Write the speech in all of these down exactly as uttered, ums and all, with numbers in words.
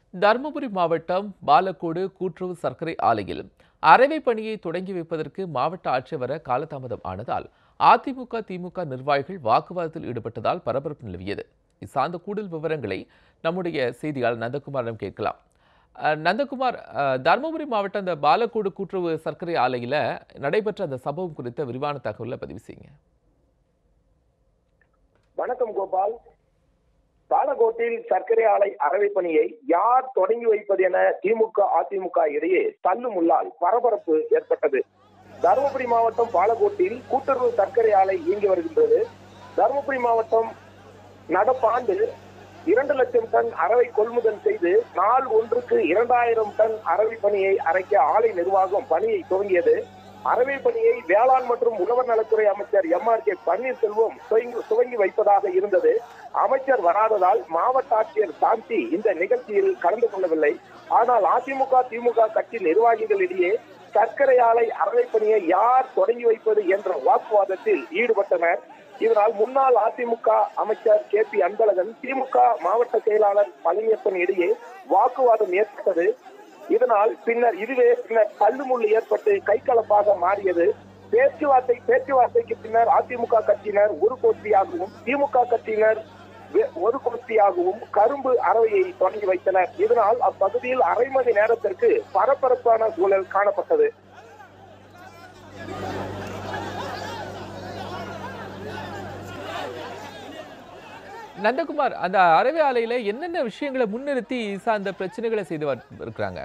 தருமபுரி மாவட்டம் பாலக்கோடு கூட்டுறவு சர்க்கரை ஆலையில் அரைவை பணியை தொடங்கி வைப்பதற்கு மாவட்ட ஆட்சியர் வர காலதாமதம் ஆனதால் அதிமுக திமுக நிர்வாகிகள் வாக்குவாதத்தில் ஈடுபட்டதால் பரபரப்பு நிலவியது. இது சார்ந்த கூடுதல் விவரங்களை நம்முடைய செய்தியாளர் நந்தகுமாரிடம் கேட்கலாம். அஹ், நந்தகுமார், அஹ், தருமபுரி மாவட்டம் அந்த பாலக்கோடு கூட்டுறவு சர்க்கரை ஆலையில நடைபெற்ற அந்த சம்பவம் குறித்த விரிவான தகவலை பதிவு செய்யுங்க. வணக்கம் கோபால். பாலக்கோட்டில் சர்க்கரை ஆலை அறவை பணியை யார் தொடங்கி வைப்பது என திமுக அதிமுக இடையே தள்ளுமுள்ளால் பரபரப்பு ஏற்பட்டது. தருமபுரி மாவட்டம் பாலக்கோட்டில் கூட்டுறவு சர்க்கரை ஆலை இயங்கி வருகின்றது. தருமபுரி மாவட்டம் நடப்பாண்டு இரண்டு லட்சம் டன் அரவை கொள்முதல் செய்து நாள் ஒன்றுக்கு இரண்டாயிரம் டன் அரவை பணியை அரைக்க ஆலை நிர்வாகம் பணியை துவங்கியது. அரவை பணியை வேளாண் மற்றும் உழவர் நலத்துறை அமைச்சர் எம் ஆர் கே பன்னீர்செல்வம் துவங்கி வைப்பதாக இருந்தது. அமைச்சர் வராததால் மாவட்ட ஆட்சியர் சாந்தி இந்த நிகழ்ச்சியில் கலந்து கொள்ளவில்லை. ஆனால் அதிமுக திமுக கட்சி நிர்வாகிகளிடையே சர்க்கரை ஆலை அரவை பணியை யார் தொடங்கி வைப்பது என்ற வாக்குவாதத்தில் ஈடுபட்டனர். இதனால் முன்னாள் அதிமுக அமைச்சர் கே பி அன்பழகன் திமுக மாவட்ட செயலாளர் பழனியப்பன் இடையே வாக்குவாதம் ஏற்பட்டது. இதனால் பின்னர் இதுவே பின்னர் தள்ளுமுள்ளு ஏற்பட்டு கைகலப்பாக மாறியது. பேச்சுவார்த்தை பேச்சுவார்த்தைக்கு பின்னர் அதிமுக கட்சியினர் ஒரு கோஷ்டியாகவும் திமுக கட்சியினர் ஒரு கோஷ்டியாகவும் கரும்பு அரவையை தொடங்கி வைத்தனர். இதனால் அப்பகுதியில் அரை மணி நேரத்திற்கு பரபரப்பான சூழல் காணப்பட்டது. நந்தகுமார், அந்த அரைவை ஆலையில என்னென்ன விஷயங்களை முன்னிறுத்தி சார்ந்த பிரச்சனைகளை செய்து இருக்கிறாங்க?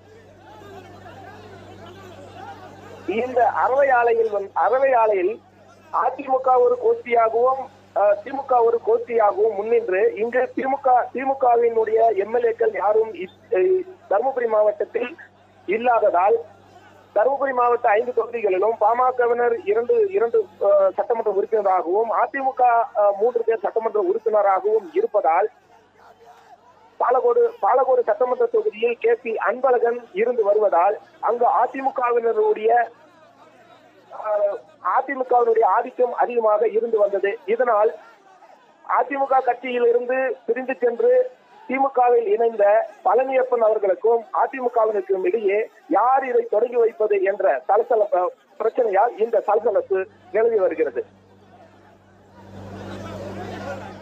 இந்த அறவை ஆலையில் அறவை ஆலையில் அதிமுக ஒரு கோஷ்டியாகவும் திமுக ஒரு கோஷ்டியாகவும் முன்னின்று இங்கு திமுக திமுகவினுடைய எம்எல்ஏக்கள் யாரும் தருமபுரி மாவட்டத்தில் இல்லாததால் தருமபுரி மாவட்ட ஐந்து தொகுதிகளிலும் பாமகவினர் இரண்டு இரண்டு சட்டமன்ற உறுப்பினராகவும் அதிமுக மூன்று பேர் சட்டமன்ற உறுப்பினராகவும் இருப்பதால் பாலக்கோடு பாலக்கோடு சட்டமன்ற தொகுதியில் கே பி அன்பழகன் இருந்து வருவதால் அங்கு அதிமுகவினருடைய அதிமுகவினுடைய ஆதிக்கம் அதிகமாக இருந்து வந்தது. இதனால் அதிமுக கட்சியில் இருந்து பிரிந்து சென்று திமுகவில் இணைந்த பழனியப்பன் அவர்களுக்கும் அதிமுகவினருக்கும் இடையே யார் இதை தொடங்கி வைப்பது என்ற சலசலப்பு பிரச்சனையால் இந்த சலசலப்பு நிலவி வருகிறது.